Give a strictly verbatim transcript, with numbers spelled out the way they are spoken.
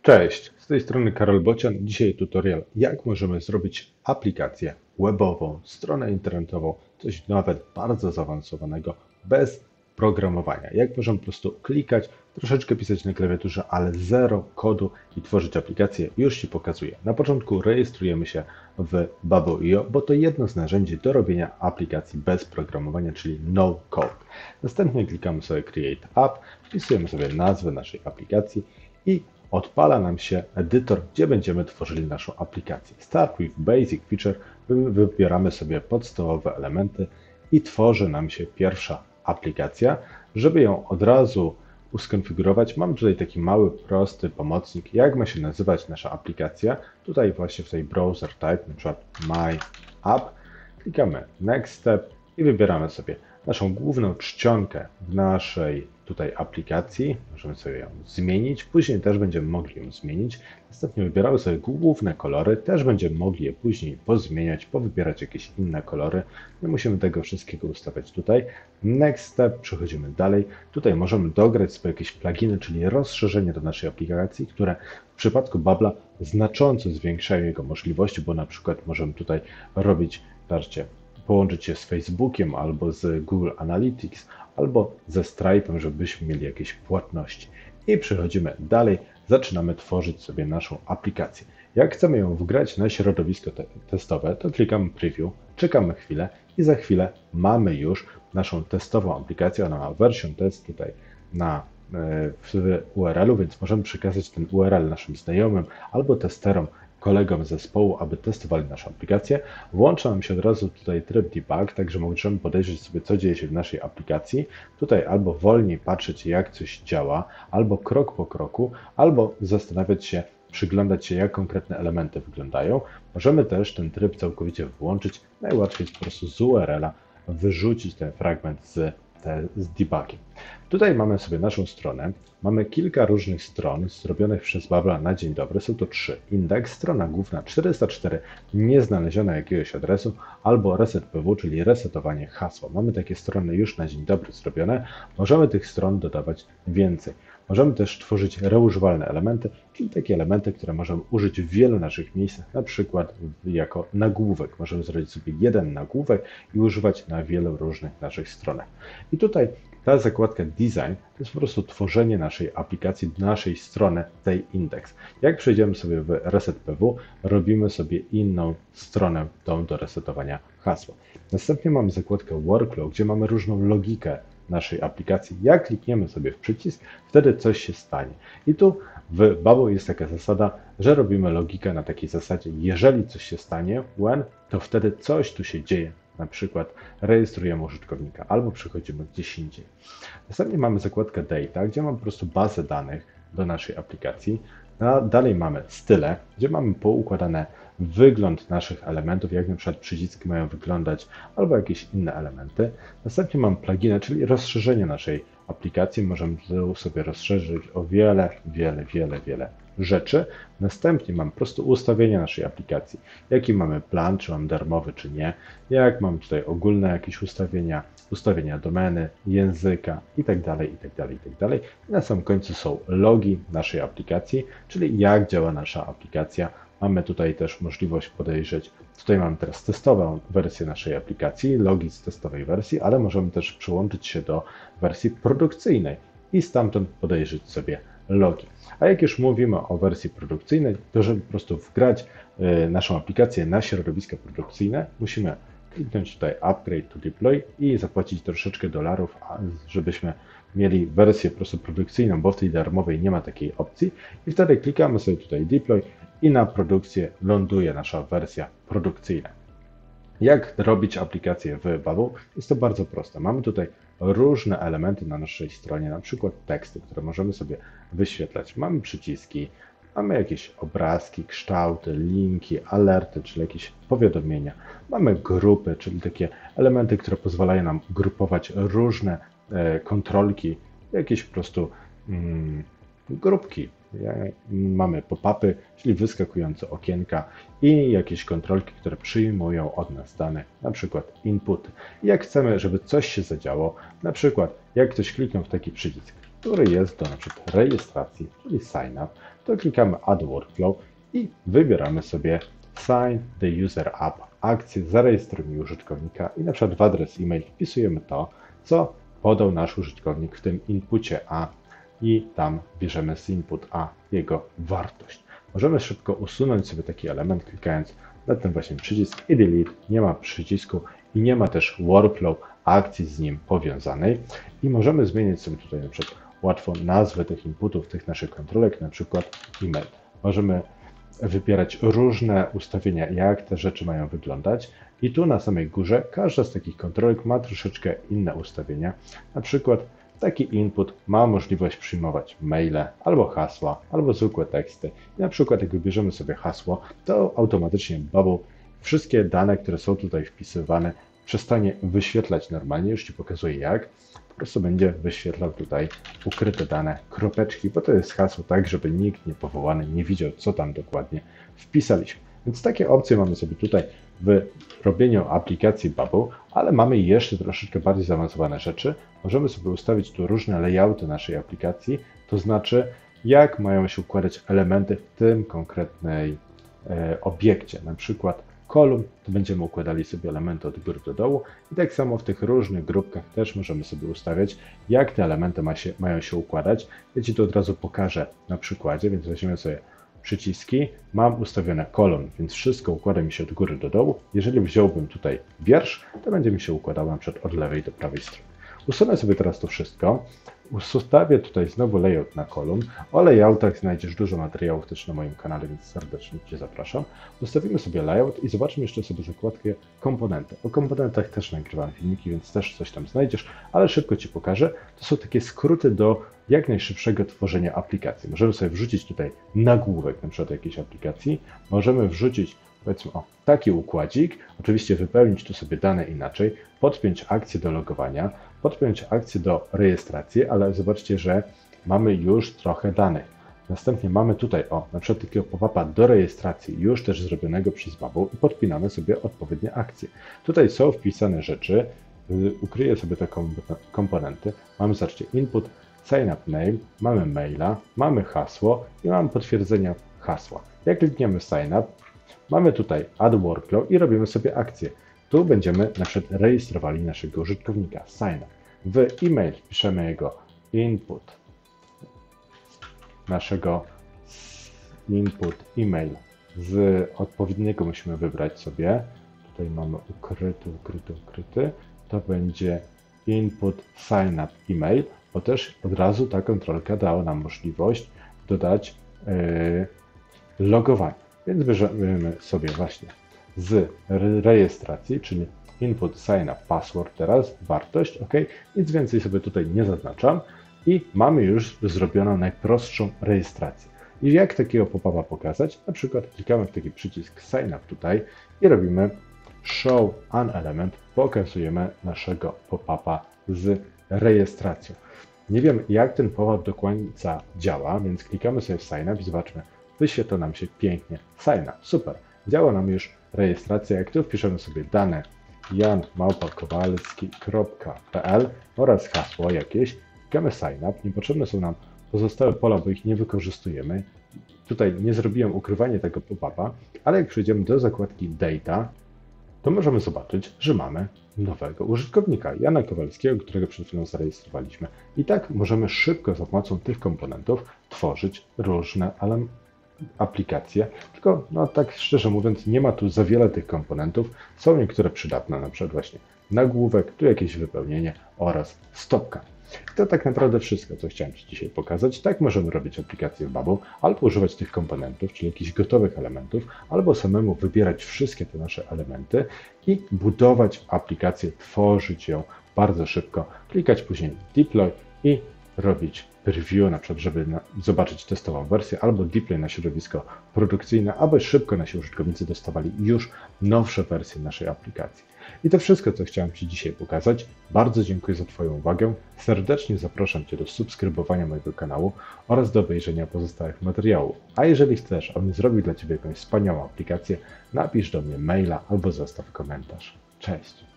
Cześć, z tej strony Karol Bocian. Dzisiaj tutorial, jak możemy zrobić aplikację webową, stronę internetową, coś nawet bardzo zaawansowanego, bez programowania. Jak możemy po prostu klikać, troszeczkę pisać na klawiaturze, ale zero kodu i tworzyć aplikację, już Ci pokazuję. Na początku rejestrujemy się w Bubble kropka i o, bo to jedno z narzędzi do robienia aplikacji bez programowania, czyli no code. Następnie klikamy sobie Create App, wpisujemy sobie nazwę naszej aplikacji i odpala nam się edytor, gdzie będziemy tworzyli naszą aplikację. Start with Basic Feature, wybieramy sobie podstawowe elementy i tworzy nam się pierwsza aplikacja. Żeby ją od razu uskonfigurować, mam tutaj taki mały, prosty pomocnik, jak ma się nazywać nasza aplikacja. Tutaj właśnie w tej browser type, na przykład My App, klikamy Next Step i wybieramy sobie naszą główną czcionkę w naszej tutaj aplikacji. Możemy sobie ją zmienić, później też będziemy mogli ją zmienić. Następnie wybieramy sobie główne kolory, też będziemy mogli je później pozmieniać, powybierać jakieś inne kolory. Nie musimy tego wszystkiego ustawiać tutaj. Next step, przechodzimy dalej. Tutaj możemy dograć sobie jakieś pluginy, czyli rozszerzenie do naszej aplikacji, które w przypadku Bubble'a znacząco zwiększają jego możliwości, bo na przykład możemy tutaj robić, patrzcie, połączyć się z Facebookiem albo z Google Analytics, albo ze Stripe'em, żebyśmy mieli jakieś płatności. I przechodzimy dalej, zaczynamy tworzyć sobie naszą aplikację. Jak chcemy ją wgrać na środowisko te testowe, to klikamy Preview, czekamy chwilę i za chwilę mamy już naszą testową aplikację. Ona ma version test tutaj na w U R L-u, więc możemy przekazać ten U R L naszym znajomym albo testerom, kolegom z zespołu, aby testowali naszą aplikację. Włącza nam się od razu tutaj tryb debug, także możemy podejrzeć sobie, co dzieje się w naszej aplikacji. Tutaj albo wolniej patrzeć, jak coś działa, albo krok po kroku, albo zastanawiać się, przyglądać się, jak konkretne elementy wyglądają. Możemy też ten tryb całkowicie włączyć. Najłatwiej jest po prostu z U R L-a wyrzucić ten fragment z z debugiem. Tutaj mamy sobie naszą stronę. Mamy kilka różnych stron zrobionych przez Bubble'a na dzień dobry. Są to trzy. Indeks, strona główna czterysta cztery, nieznaleziona jakiegoś adresu, albo reset P W, czyli resetowanie hasła. Mamy takie strony już na dzień dobry zrobione. Możemy tych stron dodawać więcej. Możemy też tworzyć reużywalne elementy, czyli takie elementy, które możemy użyć w wielu naszych miejscach, na przykład jako nagłówek. Możemy zrobić sobie jeden nagłówek i używać na wielu różnych naszych stronach. I tutaj ta zakładka Design to jest po prostu tworzenie naszej aplikacji, naszej strony, tej indeks. Jak przejdziemy sobie w Reset P W, robimy sobie inną stronę, tą do resetowania hasła. Następnie mamy zakładkę Workflow, gdzie mamy różną logikę naszej aplikacji. Jak klikniemy sobie w przycisk, wtedy coś się stanie. I tu w Bubble jest taka zasada, że robimy logikę na takiej zasadzie, jeżeli coś się stanie, when, to wtedy coś tu się dzieje. Na przykład rejestrujemy użytkownika albo przechodzimy gdzieś indziej. Następnie mamy zakładkę Data, gdzie mamy po prostu bazę danych do naszej aplikacji. Dalej mamy style, gdzie mamy poukładane wygląd naszych elementów, jak na przykład przyciski mają wyglądać, albo jakieś inne elementy. Następnie mamy pluginy, czyli rozszerzenie naszej aplikacji. Możemy tu sobie rozszerzyć o wiele, wiele, wiele, wiele rzeczy. Następnie mam po prostu ustawienia naszej aplikacji. Jaki mamy plan, czy mam darmowy, czy nie. Jak mam tutaj ogólne jakieś ustawienia, ustawienia domeny, języka itd., itd., itd. I na samym końcu są logi naszej aplikacji, czyli jak działa nasza aplikacja. Mamy tutaj też możliwość podejrzeć, tutaj mamy teraz testową wersję naszej aplikacji, logi z testowej wersji, ale możemy też przyłączyć się do wersji produkcyjnej i stamtąd podejrzeć sobie logi. A jak już mówimy o wersji produkcyjnej, to żeby po prostu wgrać naszą aplikację na środowisko produkcyjne, musimy kliknąć tutaj Upgrade to Deploy i zapłacić troszeczkę dolarów, żebyśmy mieli wersję po prostu produkcyjną, bo w tej darmowej nie ma takiej opcji. I wtedy klikamy sobie tutaj Deploy i na produkcję ląduje nasza wersja produkcyjna. Jak robić aplikację w Bubble? Jest to bardzo proste. Mamy tutaj różne elementy na naszej stronie, na przykład teksty, które możemy sobie wyświetlać. Mamy przyciski, mamy jakieś obrazki, kształty, linki, alerty, czyli jakieś powiadomienia. Mamy grupy, czyli takie elementy, które pozwalają nam grupować różne e, kontrolki, jakieś po prostu mm, grupki. Mamy pop-upy, czyli wyskakujące okienka i jakieś kontrolki, które przyjmują od nas dane, na przykład input. Jak chcemy, żeby coś się zadziało, na przykład jak ktoś kliknął w taki przycisk, który jest do na przykład rejestracji, czyli sign up, to klikamy Add Workflow i wybieramy sobie Sign the User Up, akcję zarejestruj mi użytkownika i na przykład w adres e-mail wpisujemy to, co podał nasz użytkownik w tym inpucie A i tam bierzemy z input A jego wartość. Możemy szybko usunąć sobie taki element, klikając na ten właśnie przycisk i delete. Nie ma przycisku i nie ma też workflow akcji z nim powiązanej i możemy zmienić sobie tutaj na przykład łatwo nazwę tych inputów, tych naszych kontrolek, na przykład e-mail. Możemy wybierać różne ustawienia, jak te rzeczy mają wyglądać i tu na samej górze każda z takich kontrolek ma troszeczkę inne ustawienia. Na przykład taki input ma możliwość przyjmować maile, albo hasła, albo zwykłe teksty. I na przykład jak wybierzemy sobie hasło, to automatycznie Bubble wszystkie dane, które są tutaj wpisywane, przestanie wyświetlać normalnie, już Ci pokazuję jak. Po prostu będzie wyświetlał tutaj ukryte dane, kropeczki, bo to jest hasło tak, żeby nikt niepowołany nie widział, co tam dokładnie wpisaliśmy. Więc takie opcje mamy sobie tutaj w robieniu aplikacji Bubble, ale mamy jeszcze troszeczkę bardziej zaawansowane rzeczy. Możemy sobie ustawić tu różne layouty naszej aplikacji, to znaczy jak mają się układać elementy w tym konkretnej e, obiekcie. Na przykład kolumn, to będziemy układali sobie elementy od góry do dołu i tak samo w tych różnych grupkach też możemy sobie ustawiać, jak te elementy ma się, mają się układać. Ja Ci to od razu pokażę na przykładzie, więc weźmiemy sobie przyciski, mam ustawione kolumn, więc wszystko układa mi się od góry do dołu. Jeżeli wziąłbym tutaj wiersz, to będzie mi się układało na przykład od lewej do prawej strony. Usunę sobie teraz to wszystko. Ustawię tutaj znowu layout na kolumn. O layoutach znajdziesz dużo materiałów też na moim kanale, więc serdecznie Cię zapraszam. Ustawimy sobie layout i zobaczmy jeszcze sobie zakładkę komponenty. O komponentach też nagrywam filmiki, więc też coś tam znajdziesz, ale szybko Ci pokażę. To są takie skróty do jak najszybszego tworzenia aplikacji. Możemy sobie wrzucić tutaj nagłówek na przykład jakiejś aplikacji. Możemy wrzucić powiedzmy o taki układzik, oczywiście wypełnić tu sobie dane inaczej, podpiąć akcję do logowania, podpiąć akcję do rejestracji, ale zobaczcie, że mamy już trochę danych. Następnie mamy tutaj o na przykład takiego pop-upa do rejestracji już też zrobionego przez Bubble i podpinamy sobie odpowiednie akcje. Tutaj są wpisane rzeczy, ukryję sobie te komponenty, mamy zobaczcie input, sign up name, mamy maila, mamy hasło i mamy potwierdzenie hasła. Jak klikniemy sign up, mamy tutaj Add Workflow i robimy sobie akcję. Tu będziemy na przykład rejestrowali naszego użytkownika, sign up. W e-mail piszemy jego input, naszego input e-mail z odpowiedniego musimy wybrać sobie. Tutaj mamy ukryty, ukryty, ukryty. To będzie input sign up e-mail, bo też od razu ta kontrolka dała nam możliwość dodać yy, logowanie. Więc bierzemy sobie właśnie z rejestracji, czyli input sign up password teraz, wartość, ok, nic więcej sobie tutaj nie zaznaczam i mamy już zrobioną najprostszą rejestrację. I jak takiego pop-upa pokazać? Na przykład klikamy w taki przycisk sign up tutaj i robimy show an element, pokazujemy naszego pop-upa z rejestracją. Nie wiem jak ten pop-up do końca działa, więc klikamy sobie w sign up i zobaczmy, wyświetla nam się pięknie sign up, super, działa nam już rejestracja, jak tu wpiszemy sobie dane jan małpa kowalski kropka p l oraz hasło jakieś, klikamy sign up, niepotrzebne są nam pozostałe pola, bo ich nie wykorzystujemy. Tutaj nie zrobiłem ukrywania tego pop-upa, ale jak przejdziemy do zakładki data, to możemy zobaczyć, że mamy nowego użytkownika, Jana Kowalskiego, którego przed chwilą zarejestrowaliśmy. I tak możemy szybko za pomocą tych komponentów tworzyć różne aplikacje, tylko no tak szczerze mówiąc nie ma tu za wiele tych komponentów, są niektóre przydatne, na przykład właśnie nagłówek, tu jakieś wypełnienie oraz stopka. I to tak naprawdę wszystko, co chciałem Ci dzisiaj pokazać. Tak możemy robić aplikacje w Bubble, albo używać tych komponentów, czyli jakichś gotowych elementów, albo samemu wybierać wszystkie te nasze elementy i budować aplikację, tworzyć ją bardzo szybko, klikać później deploy i robić preview, na przykład, żeby na, zobaczyć testową wersję, albo deploy na środowisko produkcyjne, aby szybko nasi użytkownicy dostawali już nowsze wersje naszej aplikacji. I to wszystko, co chciałem Ci dzisiaj pokazać. Bardzo dziękuję za Twoją uwagę. Serdecznie zapraszam Cię do subskrybowania mojego kanału oraz do obejrzenia pozostałych materiałów. A jeżeli chcesz, abym zrobił dla Ciebie jakąś wspaniałą aplikację, napisz do mnie maila albo zostaw komentarz. Cześć!